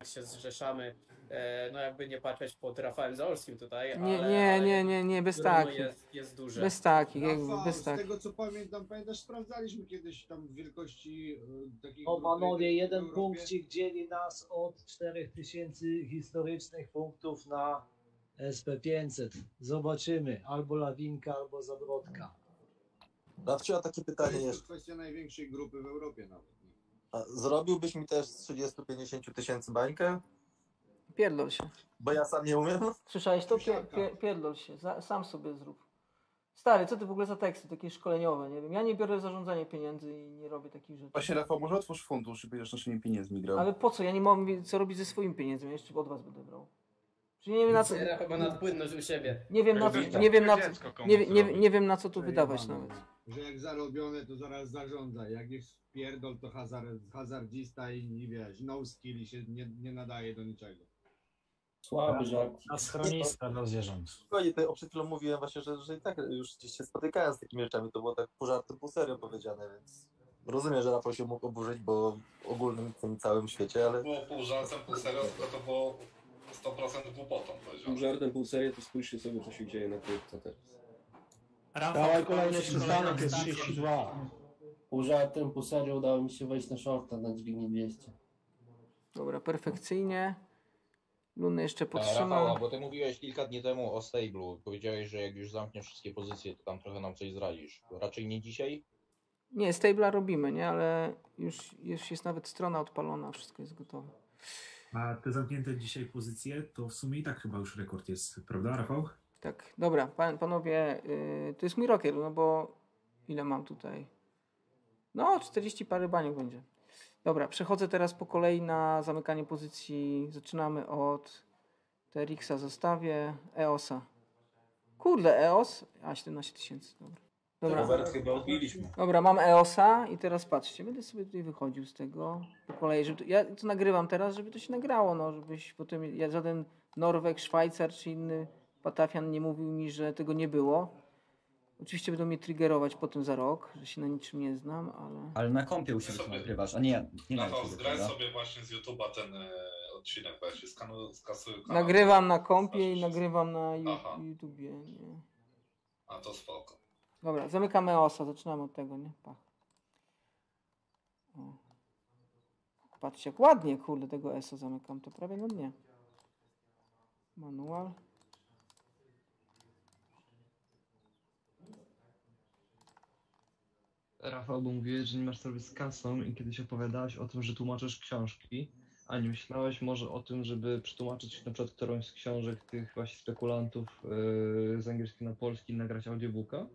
się zrzeszamy, no jakby nie patrzeć pod Rafałem Zaolskim tutaj, Nie, bez grono takich. jest duże. Bez takich, Rafał, bez z takich. tego co pamiętasz, sprawdzaliśmy kiedyś tam wielkości takich O grup panowie, w jeden Europie. punkcik dzieli nas od 4000 historycznych punktów na SP500. Zobaczymy. Albo Lawinka, albo Zabrodka. Rafciu, a takie To pytanie jest jeszcze. to kwestia największej grupy w Europie nawet. A zrobiłbyś mi też z 30-50 tysięcy bańkę? Pierdol się. Bo ja sam nie umiem. Słyszałeś to? Siarka. Pierdol się. Sam sobie zrób. Stary, co ty w ogóle za teksty takie szkoleniowe, nie wiem. Ja nie biorę zarządzania pieniędzy i nie robię takich rzeczy. Właśnie Rafał, może otwórz fundusz i będziesz naszymi pieniędzmi grał. Ale po co? Ja nie mam co robić ze swoimi pieniędzmi, ja jeszcze od was będę brał. Czyli nie wiem na co. Zera chyba nadpłynność u siebie. Nie wiem na co. Nie wiem na co tu wydawać nawet. Że jak zarobione, to zaraz zarządza. Jak jest pierdol, to hazardzista i wiesz, no skill i się nie nadaje do niczego. Słaby żart. Na schroniska dla zwierząt. Spokojnie, przed chwilą mówiłem właśnie, że i tak już gdzieś się spotykałem z takimi rzeczami, to było tak pół żartem, pół serio powiedziane, więc rozumiem, że Rafał się mógł oburzyć, bo ogólnym w tym całym świecie, ale... Było pół żartem, pół serio, tylko to było 100% głupotą, powiedział. Pół żartem, pół serio, to spójrzcie sobie, co się dzieje na krypto teraz. Dawaj kolejny przystanek, jest 32. Pół żartem, pół serio udało mi się wejść na shorta na dźwignię 200. Dobra, perfekcyjnie. Luny jeszcze Rafał, podtrzymał. bo ty mówiłeś kilka dni temu o Stablu. Powiedziałeś, że jak już zamkniesz wszystkie pozycje, to tam trochę nam coś zdradzisz. Raczej nie dzisiaj? Nie, stabla robimy, nie? Ale już jest nawet strona odpalona, wszystko jest gotowe. A te zamknięte dzisiaj pozycje, to w sumie i tak chyba już rekord jest, prawda Rafał? Tak, dobra, panowie, to jest mój rokier, no bo ile mam tutaj? No, 40 parę baniek będzie. Dobra, przechodzę teraz po kolei na zamykanie pozycji. Zaczynamy od TRX-a zostawię, EOS-a. Kurde, EOS? A, 17 tysięcy, dobra. Robert, chyba odbiliśmy. Dobra, mam EOS-a i teraz patrzcie, będę sobie tutaj wychodził z tego po kolei, żeby ja to nagrywam teraz, żeby to się nagrało, no, żebyś potem, żaden Norweg, Szwajcar czy inny Patafian nie mówił mi, że tego nie było. Oczywiście będą mnie triggerować potem za rok, że się na niczym nie znam, ale... Ale na kompie u siebie to nagrywasz, a nie na Rafał, YouTube, zgraj prawda? sobie właśnie z YouTube'a ten odcinek, bo ja się skasuję kanał. Nagrywam na kompie i nagrywam na Aha. YouTubie, nie. A to spoko. Dobra, zamykamy EOS-a, zaczynamy od tego, nie? Pach. O. Patrzcie, jak ładnie, kurde, tego ESO zamykam, to prawie na dnie. Manual. Rafał, bo mówiłeś, że nie masz sobie z kasą i kiedyś opowiadałeś o tym, że tłumaczysz książki, a nie myślałeś może o tym, żeby przetłumaczyć na przykład którąś z książek tych właśnie spekulantów z angielskiego na polski i nagrać audiobooka?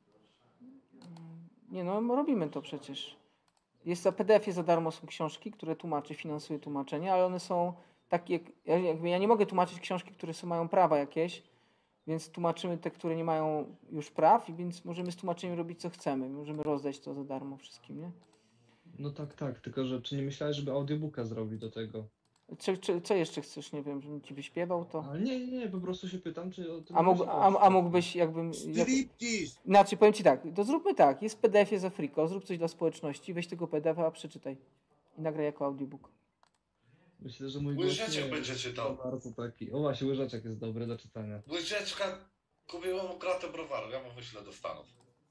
Nie no, robimy to przecież. Jest za PDF-ie za darmo są książki, które tłumaczy, finansuje tłumaczenie, ale one są takie, jakby ja nie mogę tłumaczyć książki, które mają prawa jakieś, więc tłumaczymy te, które nie mają już praw i więc możemy z tłumaczeniem robić co chcemy. Możemy rozdać to za darmo wszystkim, nie? No tak, tylko że czy nie myślałeś, żeby audiobooka zrobić do tego? Co jeszcze chcesz, nie wiem, żebym ci wyśpiewał to? Ale nie, po prostu się pytam, czy o tym... A mógłbyś jakbym... Striptease! Znaczy, powiem ci tak, to zróbmy tak, jest w PDF-ie za friko, zrób coś dla społeczności, weź tego PDF-a, przeczytaj i nagraj jako audiobook. Myślę, że mój Łyżeczek będzie czytał. Bardzo taki. O właśnie, łyżeczek jest dobry do czytania. Łyżeczka, kupiłem mu kratę browaru, ja mu wyślę do Stanów.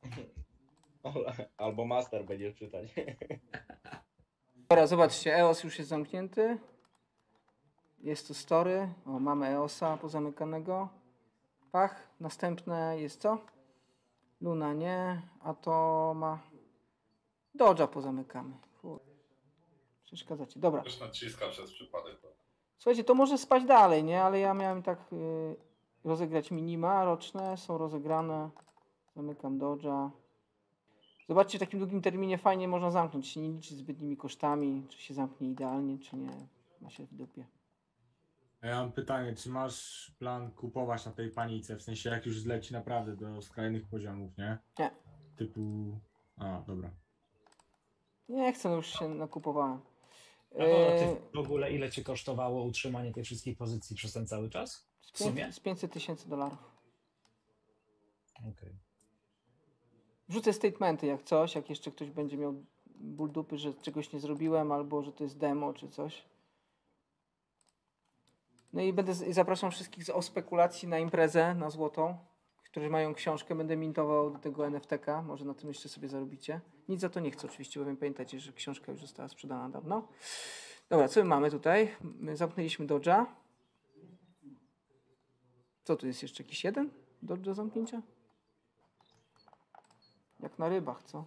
Albo master będzie czytać. Dobra, zobaczcie, EOS już jest zamknięty. Jest tu story. O, mamy EOS-a pozamykanego. Pach. Następne jest co? Luna nie. Atoma. Dodge'a pozamykamy. Przeszkadzacie. Dobra. Już naciska przez przypadek. Słuchajcie, to może spać dalej, nie? Ale ja miałem tak rozegrać minima roczne. Są rozegrane. Zamykam Dodge'a. Zobaczcie, w takim długim terminie fajnie można zamknąć. Się nie liczyć zbytnimi kosztami. Czy się zamknie idealnie, czy nie. Ma się w dupie. Ja mam pytanie, czy masz plan kupować na tej panice, w sensie jak już zleci naprawdę do skrajnych poziomów, nie? Nie. Typu... A, dobra. Nie chcę, no już się nakupowałem. A Ty w ogóle ile Cię kosztowało utrzymanie tych wszystkich pozycji przez ten cały czas? W sumie? Z 500 tysięcy dolarów. Okej. Wrzucę statementy jak coś, jak jeszcze ktoś będzie miał ból dupy, że czegoś nie zrobiłem, albo że to jest demo, czy coś. No i zapraszam wszystkich o spekulacji na imprezę na złotą, którzy mają książkę. Będę mintował do tego NFT-ka. Może na tym jeszcze sobie zarobicie. Nic za to nie chcę oczywiście, bowiem pamiętajcie, że książka już została sprzedana dawno. Dobra, co my mamy tutaj? My zamknęliśmy Dodge'a. Co tu jest jeszcze? Jakiś jeden Dodge do zamknięcia? Jak na rybach, co?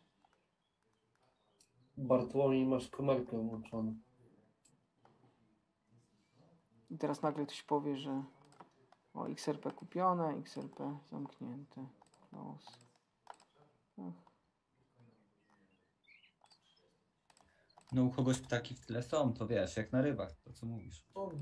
Bartłomiej, masz komerkę włączoną. I teraz nagle ktoś powie, że o, XRP kupione, XRP zamknięte. Close. Ach. No u kogoś ptaki w tyle są, to wiesz, jak na rybach, to co mówisz.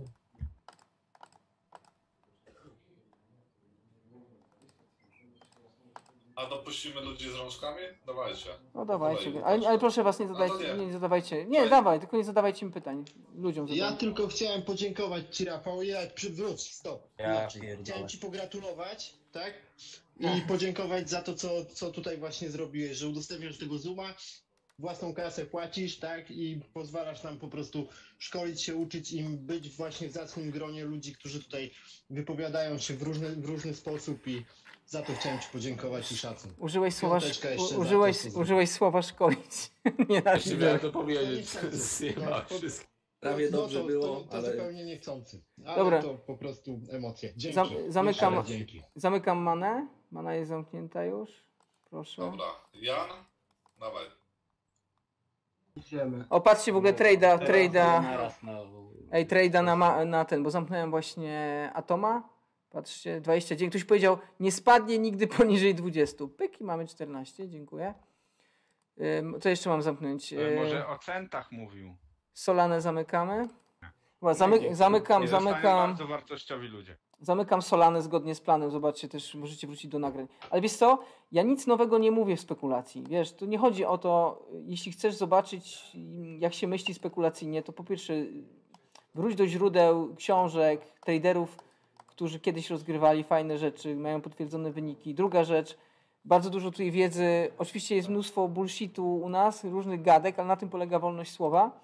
A dopuścimy ludzi z rączkami? Dawajcie. No dawajcie, Kolej, ale proszę was, nie to zadawajcie, nie. nie zadawajcie. Nie, dawaj, tylko nie zadawajcie mi pytań. Ludziom Ja zadawajcie. tylko chciałem podziękować Ci, Rafał. Wróć, stop. Ja Inaczej. pierdolę. Chciałem Ci pogratulować, tak? I podziękować za to, co tutaj właśnie zrobiłeś, że udostępniasz tego Zooma, własną kasę płacisz, tak? I pozwalasz nam po prostu szkolić się, uczyć im, być właśnie w zacnym gronie ludzi, którzy tutaj wypowiadają się w różny sposób i za to chciałem Ci podziękować i szacun. Użyłeś słowa, Piąteczka jeszcze użyłeś, za to, co użyłeś słowa szkolić. Nie Jeszcze miałem to Nie powiedzieć. chcący. Zjebałeś wszystko. Prawie No dobrze było, to ale... zupełnie niechcący. Ale Dobra. to po prostu emocje. Dzięki. Zamykam, Jeszcze raz dzięki. zamykam manę. Mana jest zamknięta już. Proszę. Dobra. Jan? Dawaj. Idziemy. O, patrzcie w ogóle trade'a. Naraz na... Ej, trade'a na ten, bo zamknąłem właśnie Atoma. Patrzcie, 29. Ktoś powiedział, nie spadnie nigdy poniżej 20. Pyk i mamy 14, dziękuję. Co jeszcze mam zamknąć? Może o centach mówił. Solanę zamykamy. Chyba Nie zamykam. bardzo wartościowi ludzie. Zamykam Solanę zgodnie z planem. Zobaczcie, też możecie wrócić do nagrań. Ale wiesz co? Ja nic nowego nie mówię w spekulacji. Wiesz, tu nie chodzi o to, jeśli chcesz zobaczyć, jak się myśli spekulacyjnie, to po pierwsze wróć do źródeł, książek, traderów, którzy kiedyś rozgrywali fajne rzeczy, mają potwierdzone wyniki. Druga rzecz, bardzo dużo tutaj wiedzy. Oczywiście jest mnóstwo bullshitu u nas, różnych gadek, ale na tym polega wolność słowa.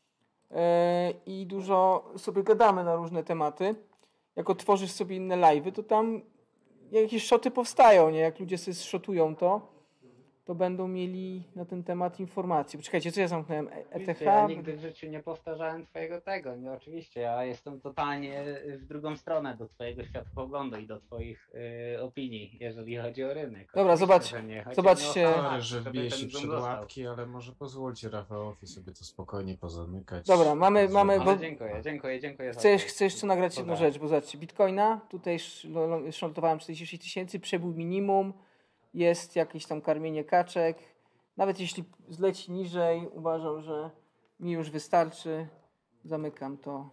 I dużo sobie gadamy na różne tematy. Jak otworzysz sobie inne live'y, to tam jakieś szoty powstają, nie? Jak ludzie sobie zszotują to będą mieli na ten temat informacje. Poczekajcie, co ja zamknąłem? ETH? Ja nigdy w życiu nie powtarzałem twojego tego, nie, oczywiście, ja jestem totalnie w drugą stronę do twojego światopoglądu i do twoich opinii, jeżeli chodzi o rynek. Dobra, Oczywiście, że nie chodzi zobaczcie. o Sorry, że żeby wbije ten się Zoom przed dostał. łapki, ale może pozwólcie Rafałowi sobie to spokojnie pozamykać. Dobra, mamy Ale bo dziękuję za chcę jeszcze nagrać jedną rzecz, bo zobaczcie, Bitcoina, tutaj szortowałem 46 000, przebił minimum, jest jakieś tam karmienie kaczek. Nawet jeśli zleci niżej, uważam, że mi już wystarczy. Zamykam to.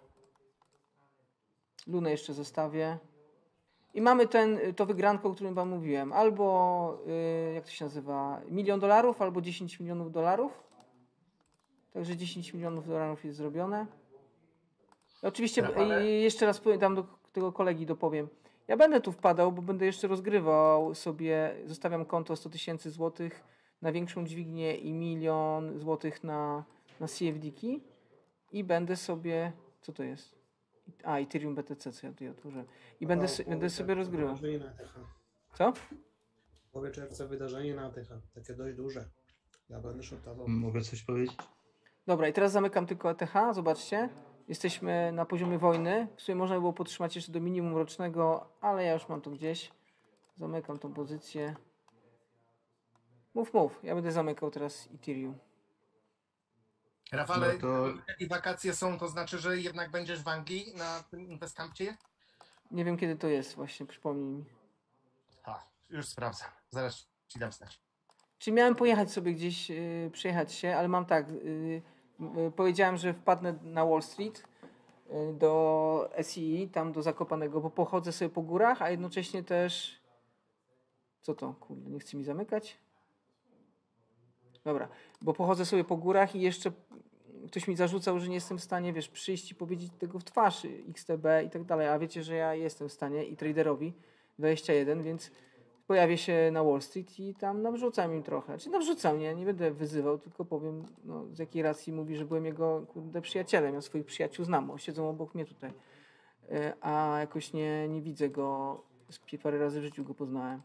Lunę jeszcze zostawię. I mamy to wygranko, o którym wam mówiłem. Albo, jak to się nazywa, $1 000 000, albo $10 milionów. Także $10 milionów jest zrobione. I oczywiście jeszcze raz tam do tego kolegi dopowiem. Ja będę tu wpadał, bo będę jeszcze rozgrywał sobie, zostawiam konto 100 000 złotych na większą dźwignię i $1 000 000 złotych na CFD-ki i będę sobie, co to jest? Ethereum BTC, co ja tutaj otworzę. I będę sobie rozgrywał. Co? W połowie czerwca wydarzenie na ATH, takie dość duże. Ja będę shortował. Mogę coś powiedzieć? Dobra, i teraz zamykam tylko ETH, zobaczcie. Jesteśmy na poziomie wojny. W sumie można by było podtrzymać jeszcze do minimum rocznego, ale ja już mam to gdzieś. Zamykam tą pozycję. Mów. Ja będę zamykał teraz Ethereum. Rafale, No to- jakie wakacje są, to znaczy, że jednak będziesz w Anglii na tym Investcampcie? Nie wiem kiedy to jest właśnie, przypomnij mi. Już sprawdzam. Zaraz ci dam znać. Czyli miałem pojechać sobie gdzieś, przejechać się, ale mam tak, powiedziałem, że wpadnę na Wall Street do SEE, tam do Zakopanego, bo pochodzę sobie po górach, a jednocześnie też... Co to? Kurde, nie chce mi zamykać? Dobra, bo pochodzę sobie po górach i jeszcze ktoś mi zarzucał, że nie jestem w stanie, wiesz, przyjść i powiedzieć tego w twarz, XTB i tak dalej, a wiecie, że ja jestem w stanie i traderowi 21, więc pojawię się na Wall Street i tam nawrzucam im trochę. Czy nawrzucam, nie będę wyzywał, tylko powiem, no, z jakiej racji mówi, że byłem jego, kurde, przyjacielem. Ja swoich przyjaciół znam, siedzą obok mnie tutaj. a jakoś nie widzę go. Parę razy w życiu go poznałem.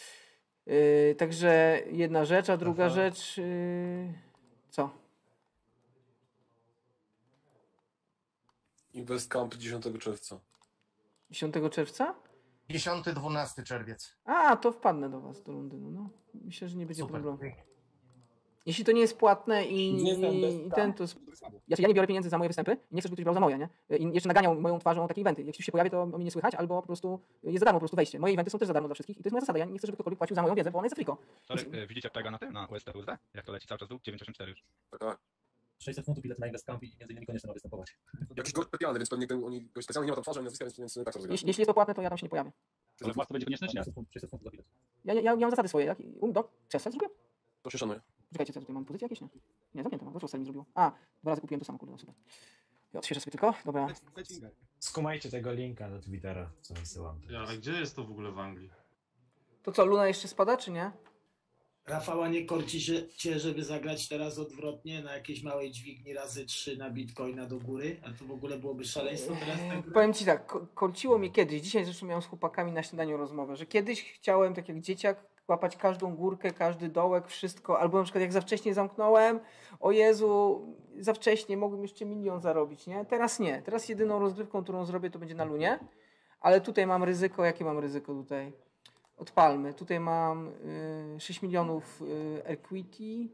Także jedna rzecz, a druga rzecz... co? Investcamp 10 czerwca. 10 czerwca? 10-12 czerwiec. A, to wpadnę do was, do Londynu. No. Myślę, że nie będzie Super. problemu. Jeśli to nie jest płatne i ten, to... Ja nie biorę pieniędzy za moje występy i nie chcę, żeby ktoś brał za moje, nie? I jeszcze naganiał moją twarzą takie eventy. Jak się pojawię, to o mnie nie słychać, albo po prostu jest za darmo po prostu wejście. Moje eventy są też za darmo dla wszystkich i to jest moja zasada. Ja nie chcę, żeby ktokolwiek płacił za moją wiedzę, bo ona jest za friko. Widzicie tego na tym, na USD? Jak to leci cały czas dół? 984 już. Tak. 600 funtów bilet na Investcamp i między innymi koniecznie ma występować. Jakiś gość specjalny, więc pewnie oni goś specjalnie nie ma tam twarzy, ani nazwiska, więc tak to rozumiem. Jeśli jest to płatne, to ja tam się nie pojawię. Ale płat to będzie konieczne, czy nie? 600 funtów za bilet. Ja mam zasady swoje. Krzesła zrobię? To się szanuje. Czekajcie, co tutaj mam pozycję jakieś, nie? Nie, zamknięte mam. Dlaczego wcale nie zrobiło? A, 2 razy kupiłem to samo, kurde, super. Ja odświeżę sobie tylko, dobra. Skumajcie tego linka do Twittera, co wysyłam. Ale gdzie jest to w ogóle w Anglii? To co, Luna jeszcze spada, czy nie? Rafała, nie korci cię, żeby zagrać teraz odwrotnie na jakiejś małej dźwigni razy 3 na Bitcoina do góry? A to w ogóle byłoby szaleństwo teraz tak. Powiem ci tak, korciło mnie kiedyś, dzisiaj zresztą miałem z chłopakami na śniadaniu rozmowę, że kiedyś chciałem, tak jak dzieciak, łapać każdą górkę, każdy dołek, wszystko, albo na przykład jak za wcześnie zamknąłem, o Jezu, za wcześnie, mogłem jeszcze 1 000 000 zarobić, nie? Teraz nie, teraz jedyną rozgrywką, którą zrobię, to będzie na Lunie, ale tutaj mam ryzyko, jakie mam ryzyko tutaj? Odpalmy, tutaj mam 6 milionów equity,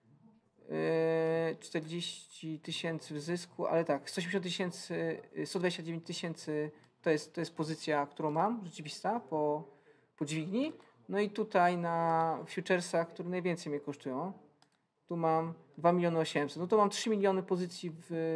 40 000 w zysku, ale tak, 180 000, 129 000 to jest pozycja, którą mam, rzeczywista, po dźwigni. No i tutaj na futuresach, które najwięcej mnie kosztują, tu mam 2 800 000. No to mam 3 miliony pozycji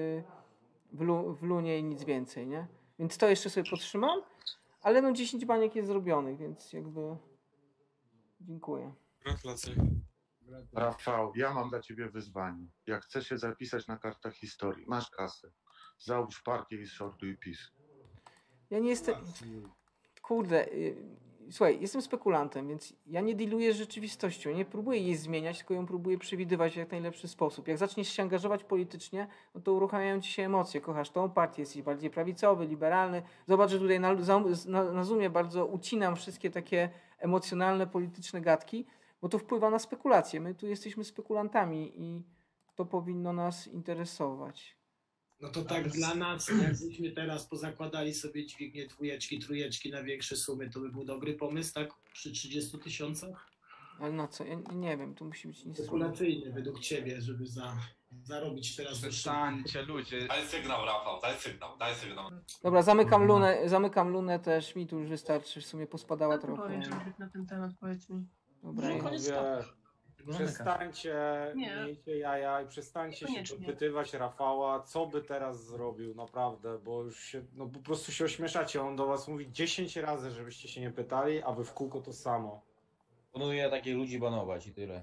w Lunie i nic więcej, nie? Więc to jeszcze sobie podtrzymam, ale no 10 baniek jest zrobionych, więc jakby dziękuję. Gratulacje. Rafał, ja mam dla ciebie wyzwanie. Jak chcesz się zapisać na kartach historii, masz kasę. Załóż partię i sortuj PiS. Ja nie jestem... Kurde, słuchaj, jestem spekulantem, więc ja nie dealuję z rzeczywistością, nie próbuję jej zmieniać, tylko ją próbuję przewidywać w jak najlepszy sposób. Jak zaczniesz się angażować politycznie, no to uruchamiają ci się emocje. Kochasz tą partię, jesteś bardziej prawicowy, liberalny. Zobacz, że tutaj na Zoomie bardzo ucinam wszystkie takie emocjonalne, polityczne gadki, bo to wpływa na spekulacje. My tu jesteśmy spekulantami i to powinno nas interesować. No to tak dla nas, jakbyśmy teraz pozakładali sobie dźwignię 2, 3 na większe sumy, to by był dobry pomysł, tak? Przy 30 000? Ale na co? Ja nie wiem, to musi być spekulacyjny według ciebie, żeby zarobić teraz. Przestańcie ludzie. Daj sygnał, Rafał, daj sygnał. Dobra, zamykam lunę też, mi tu już wystarczy, w sumie pospadała trochę. Powiedz na ten temat, powiedz mi. Dobra, przestańcie, miejcie jaja i przestańcie się dopytywać Rafała, co by teraz zrobił, naprawdę, bo już się, no po prostu się ośmieszacie, on do was mówi 10 razy, żebyście się nie pytali, a wy w kółko to samo. Planuję takich ludzi banować i tyle.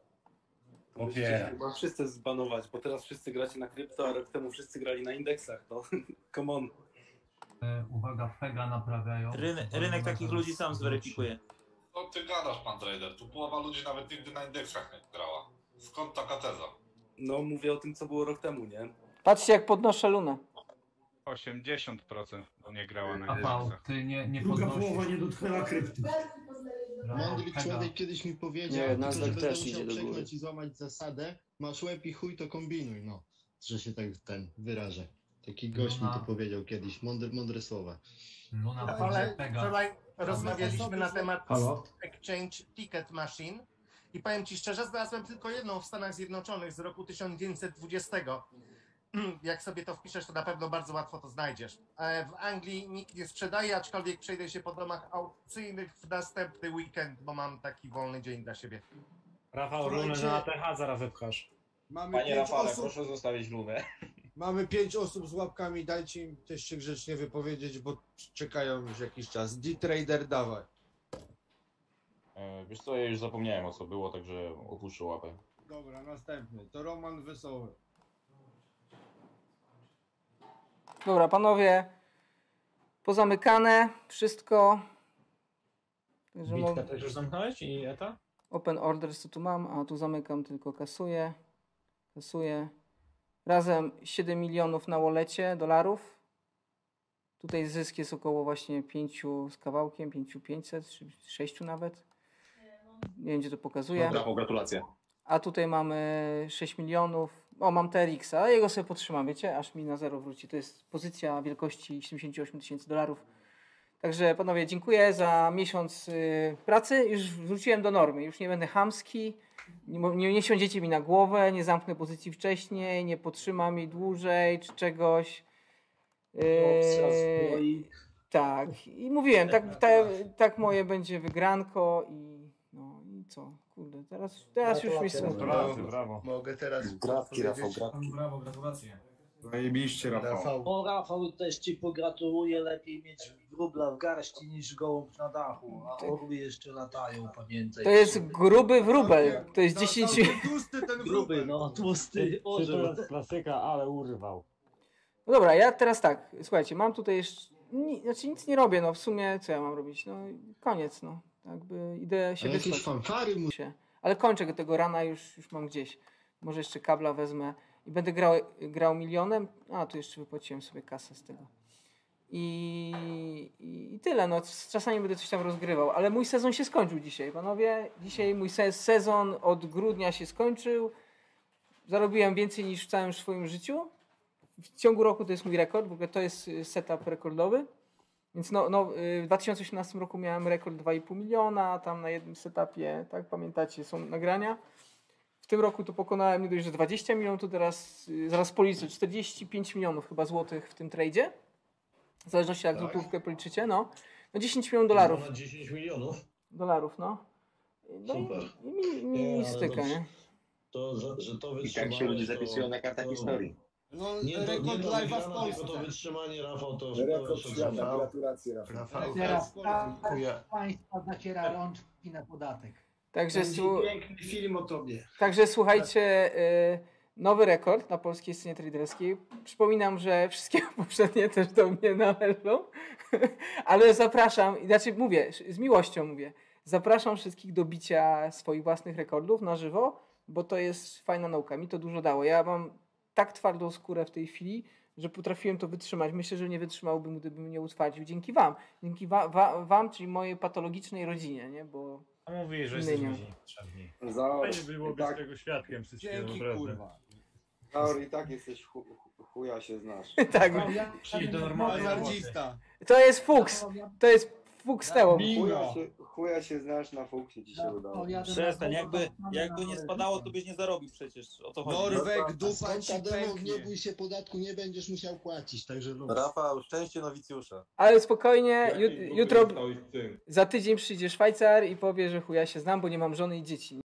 Chyba wszyscy zbanować, bo teraz wszyscy gracie na krypto, a rok temu wszyscy grali na indeksach, no come on. Uwaga, Fega naprawiają. Rynek takich ludzi sam zweryfikuje. Co ty gadasz, pan trader? Tu połowa ludzi nawet nigdy na indeksach nie grała. Skąd taka teza? No mówię o tym, co było rok temu, nie? Patrzcie, jak podnoszę lunę. 80% nie grała na Rafał, indeksach. ty nie Druga podnosisz. połowa nie dotknęła krypty. Mądry człowiek kiedyś mi powiedział, Nie, tylko że Nasdaq będę też musiał idzie do góry. przegnąć i złamać zasadę, masz łeb i chuj, to kombinuj, no. Że się tak wyrażę. Taki gość mi to powiedział kiedyś, mądre słowa. Ale wczoraj rozmawialiśmy na temat Exchange Ticket Machine i powiem ci szczerze, znalazłem tylko jedną w Stanach Zjednoczonych z roku 1920. Jak sobie to wpiszesz, to na pewno bardzo łatwo to znajdziesz. W Anglii nikt nie sprzedaje, aczkolwiek przejdę się po domach aukcyjnych w następny weekend, bo mam taki wolny dzień dla siebie. Rafał, runę na ATH zaraz wypchasz. Mamy Panie 5 Rafale, osób. proszę zostawić lunę. Mamy 5 osób z łapkami, dajcie im też się grzecznie wypowiedzieć, bo czekają już jakiś czas. D-Trader, dawaj. Wiesz co, ja już zapomniałem o co było, także opuszczę łapę. Dobra, następny. To Roman Wesoły. Dobra, panowie, pozamykane, wszystko. Także Bitka też już zamknąłeś i ETA? Open orders co tu mam, a tu zamykam, tylko kasuję. Razem 7 milionów na wallecie dolarów. Tutaj zysk jest około właśnie 5 z kawałkiem, 5500, czy 6 nawet. Nie wiem, gdzie to pokazuje. No, brawo, gratulacje. A tutaj mamy 6 milionów. O, mam TRX-a, a jego sobie potrzymam, wiecie, aż mi na zero wróci. To jest pozycja wielkości $78,000. Także panowie, dziękuję za miesiąc pracy. Już wróciłem do normy, już nie będę chamski. Nie siądziecie mi na głowę, nie zamknę pozycji wcześniej, nie potrzymam jej dłużej czy czegoś. Tak, i mówiłem, tak moje będzie wygranko i no i co, kurde, teraz już mi smutno. Brawo. Mogę teraz Gratki, Rafał, Brawo, gratulacje. Zajebiście, Rafał. O Rafał, też ci pogratuluję, lepiej mieć wróbla w garści niż gołąb na dachu, a orły jeszcze latają, pamiętaj. To jest gruby wróbel, to jest 10... Tłusty ten Gruby, no, tłusty orzeł. To jest klasyka, ale urwał. No dobra, ja teraz tak, słuchajcie, mam tutaj jeszcze, znaczy nic nie robię, no w sumie co ja mam robić, no koniec, no, jakby idę się jakieś wyspać. fanfary mu się, ale kończę tego rana, już mam gdzieś, może jeszcze kabla wezmę i będę grał milionem, a tu jeszcze wypłaciłem sobie kasę z tego. I tyle, no czasami będę coś tam rozgrywał, ale mój sezon się skończył dzisiaj, panowie, dzisiaj mój sezon od grudnia się skończył, zarobiłem więcej niż w całym swoim życiu. W ciągu roku to jest mój rekord, w ogóle to jest setup rekordowy. Więc w 2018 roku miałem rekord 2,5 miliona, tam na jednym setupie, tak pamiętacie, są nagrania. W tym roku to pokonałem nie dość, że 20 milionów, to teraz zaraz policzę, 45 milionów chyba złotych w tym tradzie. W zależności jak złotówkę policzycie, no 10 milionów dolarów. Na 10 milionów? Dolarów, no. Super. I mi styka, nie? To, że to I tak się ludzie zapisują na kartach historii. No, nie rekord do live'a w wygrana, Polsce. tylko to wytrzymanie, Rafał, to Rekord świata, gratulacje, Rafał. Teraz państwa zaciera rączki na podatek. Także, piękny film o tobie. Także słuchajcie, nowy rekord na polskiej scenie traderskiej. Przypominam, że wszystkie poprzednie też do mnie należą, ale zapraszam, znaczy mówię, z miłością mówię, zapraszam wszystkich do bicia swoich własnych rekordów na żywo, bo to jest fajna nauka, mi to dużo dało. Ja mam tak twardą skórę w tej chwili, że potrafiłem to wytrzymać. Myślę, że nie wytrzymałbym, gdybym nie utwardził. Dzięki wam. Dzięki wam, czyli mojej patologicznej rodzinie, nie? Bo mówi, że jesteśmy potrzebni. Fajnie było być tego świadkiem wszystkiego, naprawdę. Zaur, i tak jesteś chuja się znasz. tak. Przyjdź do normalnego. To jest fuks. To jest fuks teło. Chuja się znasz, na fuksie ci się udało. Przestań, jakby nie spadało, to byś nie zarobił przecież. O to chodzi. Norweg, dupa ci nie bój się podatku, nie będziesz musiał płacić, także Rafał, szczęście nowicjusza. Ale spokojnie, jutro za tydzień przyjdzie Szwajcar i powie, że chuja się znam, bo nie mam żony i dzieci.